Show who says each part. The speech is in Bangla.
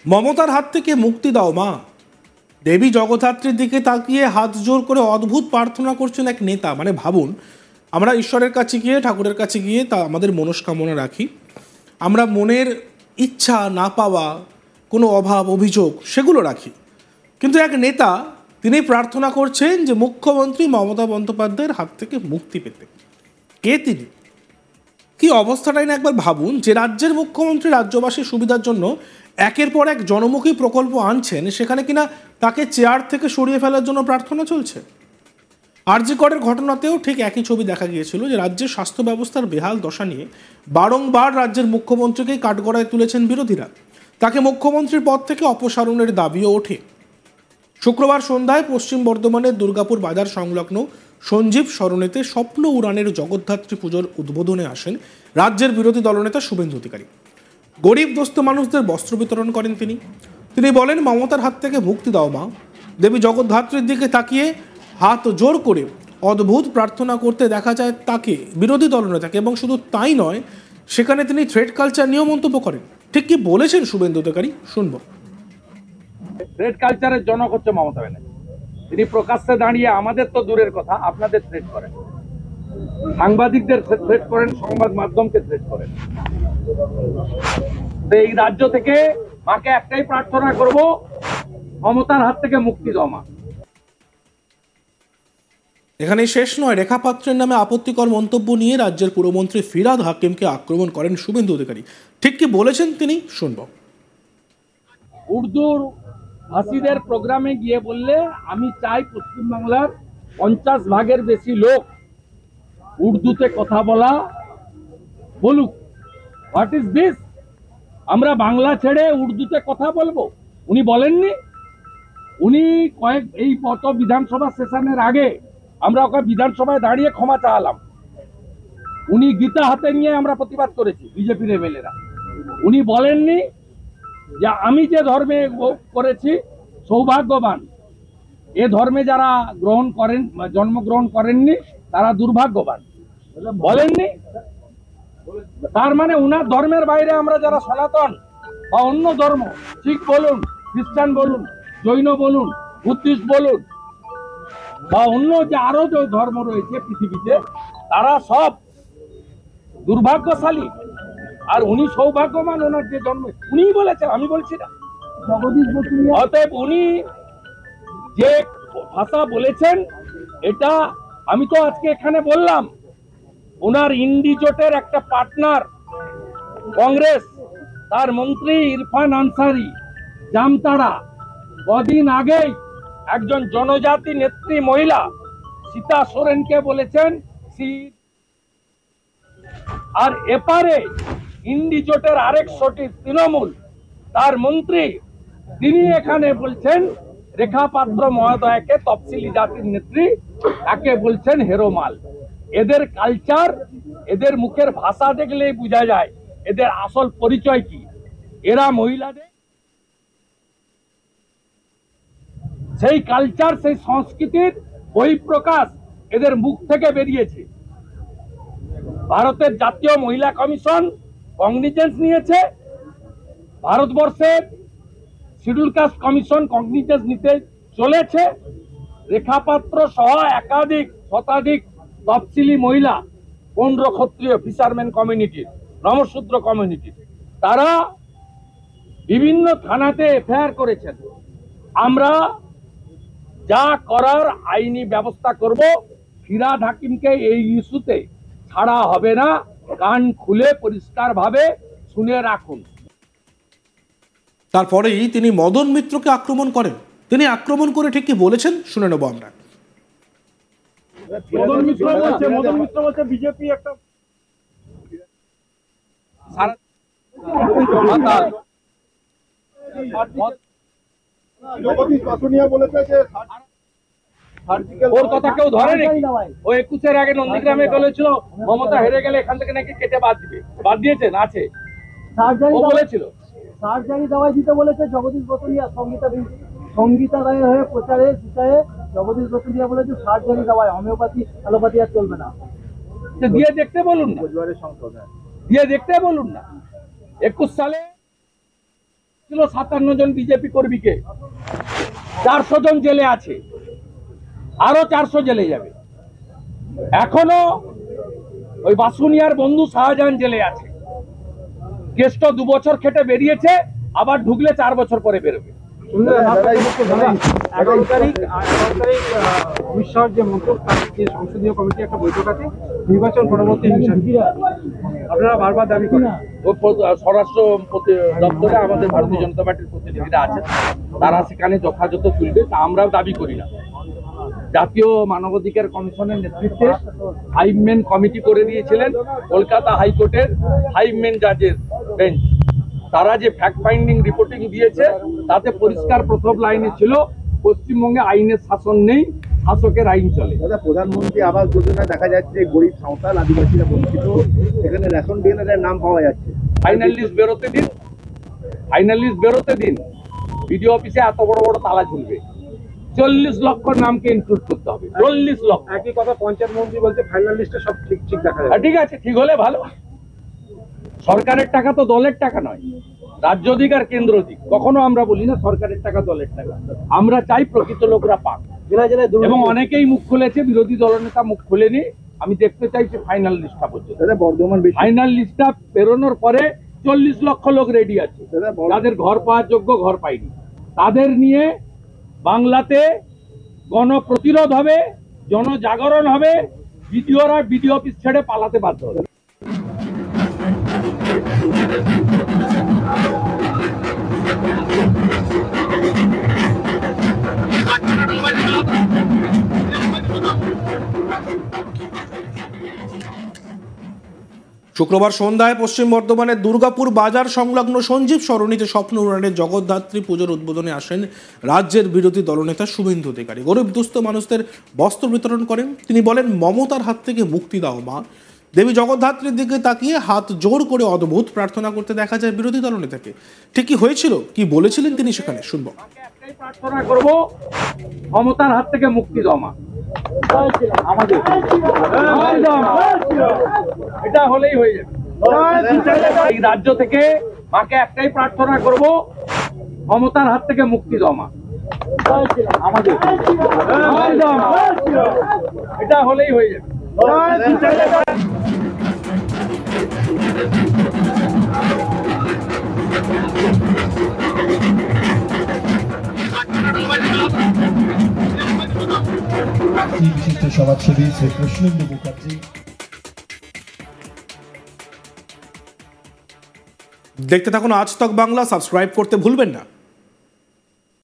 Speaker 1: মমতার হাত থেকে মুক্তি দাও মা। দেবী জগদ্ধাত্রীর দিকে তাকিয়ে হাত জোর করে অদ্ভুত প্রার্থনা করছেন এক নেতা। মানে ভাবুন, আমরা ঈশ্বরের কাছে গিয়ে, ঠাকুরের কাছে গিয়ে তা আমাদের মনস্কামনা রাখি, আমরা মনের ইচ্ছা না পাওয়া, কোনো অভাব অভিযোগ সেগুলো রাখি, কিন্তু এক নেতা তিনি প্রার্থনা করছেন যে মুখ্যমন্ত্রী মমতা বন্দ্যোপাধ্যায়ের হাত থেকে মুক্তি পেতে। কে তিনি, কি অবস্থাটাই না একবার ভাবুন। যে রাজ্যের মুখ্যমন্ত্রী রাজ্যবাসীর সুবিধার জন্য একের পর এক জনমুখী প্রকল্প আনছেন, সেখানে কিনা তাকে চেয়ার থেকে সরিয়ে ফেলার জন্য প্রার্থনা চলছে। আরজি করের ঘটনাতেও ঠিক একই ছবি দেখা গিয়েছিল, যে রাজ্যের স্বাস্থ্য ব্যবস্থার বেহাল দশা নিয়ে বারংবার রাজ্যের মুখ্যমন্ত্রীকেই কাঠগড়ায় তুলেছেন বিরোধীরা। তাকে মুখ্যমন্ত্রীর পদ থেকে অপসারণের দাবিও ওঠে। শুক্রবার সন্ধ্যায় পশ্চিম বর্ধমানের দুর্গাপুর বাজার সংলগ্ন সঞ্জীব সরণিতে স্বপ্ন উড়ানের জগদ্ধাত্রী পুজোর উদ্বোধনে আসেন রাজ্যের বিরোধী দলনেতা শুভেন্দু অধিকারী। গরিব দোস্ত মানুষদের বস্ত্র বিতরণ করেন তিনি বলেন, মমতার হাত থেকে মুক্তি দাও মা। দেবী জগদ্ধাত্রীর দিকে তাকিয়ে হাত জোর করে অদ্ভুত প্রার্থনা করতে দেখা যায় তাকে, বিরোধী দলনেতাকে। এবং শুধু তাই নয়, সেখানে তিনি থ্রেড কালচার নিয়েও মন্তব্য করেন। ঠিক কি বলেছেন শুভেন্দু অধিকারী, শুনবো।
Speaker 2: থ্রেড কালচারের জনক হচ্ছে মমতা ব্যানার্জি। তিনি প্রকাশ্যে দাঁড়িয়ে আমাদের তো দূরের কথা, আপনাদের থ্রেড করেন, সাংবাদিকদের থ্রেড করেন, সংবাদ মাধ্যমকে থ্রেড করেন। এই রাজ্য থেকে মাকে একটাই প্রার্থনা করব, মমতার হাত থেকে মুক্তি দাও মা।
Speaker 1: এখানে শেষ নয়, রেখা পাত্রের নামে আপত্তিকর মন্তব্য নিয়ে রাজ্যের পুরমন্ত্রী ফিরহাদ হাকিমকে আক্রমণ করেন শুভেন্দু অধিকারী। ঠিক কি বলেছেন তিনি, শুনব।
Speaker 2: উর্দুর ভাষীদের প্রোগ্রামে গিয়ে বললে, আমি চাই পশ্চিমবাংলার 50% বেশি লোক উর্দুতে কথা বলুক। What is this? আমরা বাংলা ছেড়ে উর্দুতে কথা বলবো? উনি বলেননি। উনি এই গত বিধানসভা সেশনের আগে আমরা ওকে বিধানসভায় দাঁড়িয়ে ক্ষমা চাইলাম। উনি গীতা হাতে নিয়ে আমরা প্রতিবাদ করেছি, বিজেপির এমএলএরা। উনি বলেননি যে আমি যে ধর্মে করেছি সৌভাগ্যবান, এ ধর্মে যারা জন্মগ্রহণ করেননি তারা দুর্ভাগ্যবান, বলেননি। তার মানে উনার ধর্মের বাইরে আমরা যারা সনাতন বা অন্য ধর্ম, শিখ বলুন, খ্রিস্টান বলুন, জৈন বলুন, বুদ্ধিস্ট বলুন, বা অন্য যে আরো যে ধর্ম রয়েছে পৃথিবীতে, তারা সব দুর্ভাগ্যশালী। আর উনি সৌভাগ্যবান, ওনার যে জন্ম, উনিই বলেছেন, আমি বলছি না। অতএব উনি যে ভাষা বলেছেন, এটা আমি তো আজকে এখানে বললাম, ওনার ইন্ডি জোটের একটা পার্টনার কংগ্রেস, তার মন্ত্রী ইরফান আনসারি জামতাড়া কদিন আগেই একজন জনজাতি নেত্রী মহিলা সীতা সোরেনকে বলেছেন। আর এপারে ইন্ডি জোটের আরেক সঠিক তৃণমূল, তার মন্ত্রী, তিনি এখানে বলছেন রেখা পাত্র মহোদয়কে তফসিলি জাতির নেত্রী, তাকে বলছেন হেরোমাল। এদের কালচার, এদের মুখের ভাষা দেখলেই বোঝা যায় এদের আসল পরিচয় কি। এরা মহিলাদের সেই কালচার, সেই সংস্কৃতির বহিঃপ্রকাশ এদের মুখ থেকে বেরিয়েছে। ভারতের জাতীয় মহিলা কমিশন কগনিজেন্স নিয়েছে, ভারতবর্ষের শিডিউল কাস্ট কমিশন কগনিজেন্স নিতে চলেছে। রেখাপাত্র সহ একাধিক শতাধিক তফসিলি মহিলা, 15 ক্ষত্রিয় ফিশারম্যান কমিউনিটির, নমশূদ্র কমিউনিটির, তারা বিভিন্ন থানাতে এফআইআর করেছেন। আমরা যা করার আইনি ব্যবস্থা করব। ফিরহাদ হাকিমকে এই ইস্যুতে ছাড়া হবে না, কান খুলে পরিষ্কার ভাবে শুনে রাখুন।
Speaker 1: তারপরেই তিনি মদন মিত্রকে আক্রমণ করেন। তিনি আক্রমণ করে ঠিক কি বলেছেন, শুনে নেব আমরা।
Speaker 2: মদন মিত্র বলছে বিজেপি একটা ওর কথা কেউ ধরে নাকি? ও 21-এর আগে নন্দীগ্রামে বলেছিল মমতা হেরে গেলে এখান থেকে নাকি কেটে বাদ দিবে। বাদ দিয়েছেন? আছে, ও বলেছিল
Speaker 3: সার্জারি দাওয়াই দিতে বলেছে জগদীশ বসুনিয়া। সঙ্গীতা রায়ের হয়ে প্রচারে জিতায়ে জগদীশ বসুনিয়া বলেছে সার্জারি দাওয়াই, হোমিওপ্যাথি অ্যালোপ্যাথি আর চলবে না।
Speaker 2: দিয়ে দেখতে বলুন না, দিয়ে দেখতে বলুন না। 21 সালে দিল 57 জন বিজেপি কর্মীকে, 400 জন জেলে আছে, আরো 400 জেলে যাবে। এখনো ওই বাসুনিয়ার বন্ধু শাহজাহান জেলে আছে। কেসটা 2 বছর খেটে বেরিয়েছে, আবার ঢুকলে 4 বছর পরে বেরোবে।
Speaker 3: 11 তারিখ অমিত শাহর যে মন্তব্য, যে সংসদীয় কমিটি একটা বৈঠক আছে নির্বাচন পরবর্তী আপনারা বারবার দাবি করেন।
Speaker 2: স্বরাষ্ট্র দপ্তরে আমাদের ভারতীয় জনতা পার্টির প্রতিনিধিরা আছেন, তারা সেখানে যথাযথ তুলবে, তা আমরাও দাবি করি না। জাতীয় মানবাধিকার কমিশনের নেতৃত্বে 5 মেন কমিটি করে দিয়েছিলেন কলকাতা হাইকোর্টের 5 মেন জাজের বেঞ্চ। তারা যে ফ্যাক্ট ফাইন্ডিং রিপোর্টিং দিয়েছে তাতে পরিষ্কার প্রথম লাইনে ছিল পশ্চিমবঙ্গে আইনের শাসন নেই, শাসকের আইন চলে।
Speaker 4: দাদা, প্রধানমন্ত্রী আবাস যোজনায় দেখা যাচ্ছে গরিব সাঁওতাল আদিবাসীরা বঞ্চিত, এখানে রেশন ডিলারের নাম পাওয়া যাচ্ছে।
Speaker 2: ফাইনাল লিস্ট বেরোতে দিন, ফাইনাল লিস্ট বেরোতে দিন। বিডিও অফিসে এত বড় বড় তালা ঝুলবে, 40 লক্ষ নামকে ইনক্লুড করতে হবে। 40 লক্ষ।
Speaker 3: একই কথা পঞ্চায়েত মন্ত্রী বলছে ফাইনাল লিস্টে সব ঠিক দেখা যাবে।
Speaker 2: ঠিক আছে, ঠিক হলে ভালো। সরকারের টাকা তো দলের টাকা নয়, রাজ্য দিক আর কেন্দ্র দিক। কখনো আমরা বলি না সরকারের টাকা দলের টাকা। আমরা চাই প্রকৃত লোকরা পাক।
Speaker 3: জেলায় জেলায়
Speaker 2: এবং অনেকেই মুখ খুলেছে, বিরোধী দলনেতা মুখ খুলেনি। আমি দেখতে চাইছি ফাইনাল লিস্টটা পর্যন্ত।
Speaker 4: দাদা, বর্ধমান
Speaker 2: ফাইনাল লিস্টটা বেরোনোর পরে 40 লক্ষ লোক রেডি আছে, যাদের ঘর পাওয়ার যোগ্য, ঘর পায়নি। তাদের নিয়ে বাংলাতে গণপ্রতিরোধ হবে, জনজাগরণ হবে, বিডিওরা বিডিও অফিস ছেড়ে পালাতে বাধ্য হবে।
Speaker 1: শুক্রবার সন্ধ্যায় পশ্চিম বর্ধমানের দুর্গাপুর বাজার সংলগ্ন সঞ্জীব সরণিতে স্বপ্ন উড়ানের জগদ্ধাত্রী পুজোর উদ্বোধনে আসেন রাজ্যের বিরোধী দলনেতা শুভেন্দু অধিকারী। গরিব দুস্থ মানুষদের বস্ত্র বিতরণ করেন। তিনি বলেন, মমতার হাত থেকে মুক্তি দাও মা। দেবী জগদ্ধাত্রীর দিকে তাকিয়ে হাত জোর করে অদ্ভুত প্রার্থনা করতে দেখা যায় বিরোধী দলনেতাকে। ঠিক কি হয়েছিল, কি বলেছিলেন তিনি, সেখানে শুনবো।
Speaker 2: একটাই প্রার্থনা করব, মমতার হাত থেকে মুক্তি দাও মা। আমাদের এটা হলেই হয়ে যাবে। এই রাজ্য থেকে মাকে একটাই প্রার্থনা করব, মমতার হাত থেকে মুক্তি দাও মা। আমাদের এটা হলেই হয়ে যাবে।
Speaker 5: বিশিষ্ট সমাজসেবী শ্রী কৃষ্ণেন্দু মুখার্জি।
Speaker 1: দেখতে থাকুন আজ তক বাংলা, সাবস্ক্রাইব করতে ভুলবেন না।